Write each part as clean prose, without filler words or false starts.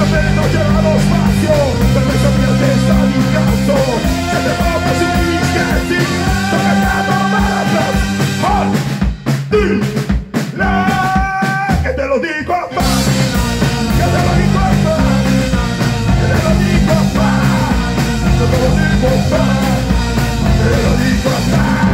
sapendo c'era lo spazio per questa mia testa di cazzo. Siete proprio sugli scherzi, sono andato male. Che te lo dico a fa, che te lo dico a fa, che te lo dico a fa, che te lo dico a fa, che te lo dico a fa.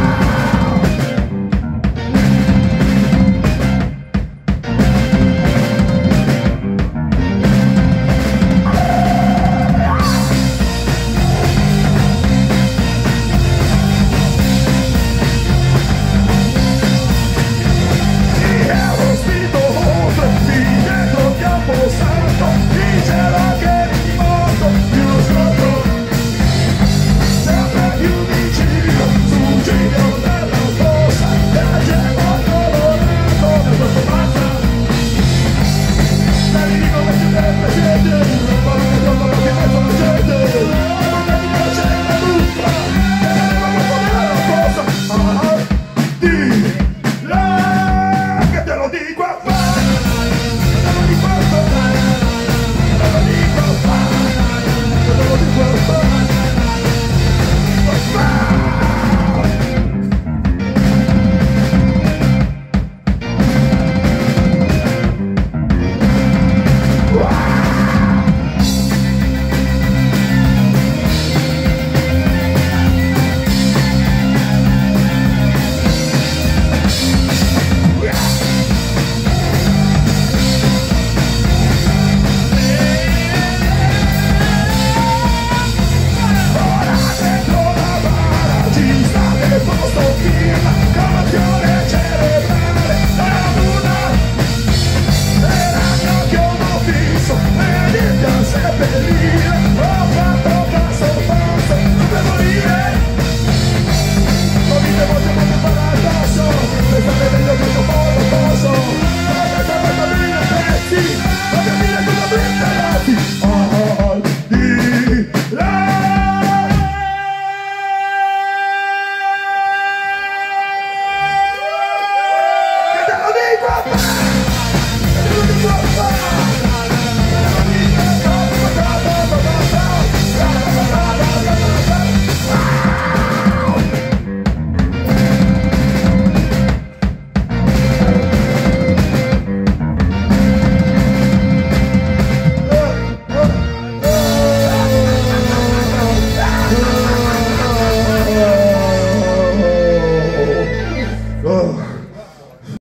Sì, voglio dire cosa prendere.